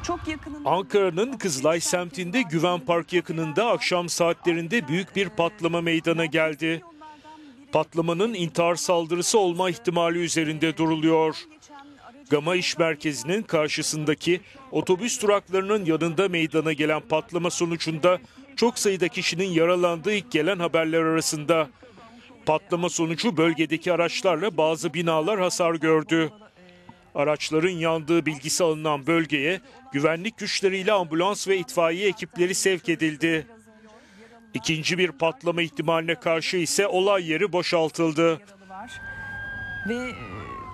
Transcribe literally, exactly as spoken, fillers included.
Çok yakınında. Ankara'nın Kızılay semtinde Güven Park yakınında akşam saatlerinde büyük bir patlama meydana geldi. Patlamanın intihar saldırısı olma ihtimali üzerinde duruluyor. Gama İş Merkezi'nin karşısındaki otobüs duraklarının yanında meydana gelen patlama sonucunda çok sayıda kişinin yaralandığı ilk gelen haberler arasında. Patlama sonucu bölgedeki araçlarla bazı binalar hasar gördü. Araçların yandığı bilgisi alınan bölgeye güvenlik güçleriyle ambulans ve itfaiye ekipleri sevk edildi. İkinci bir patlama ihtimaline karşı ise olay yeri boşaltıldı. Ve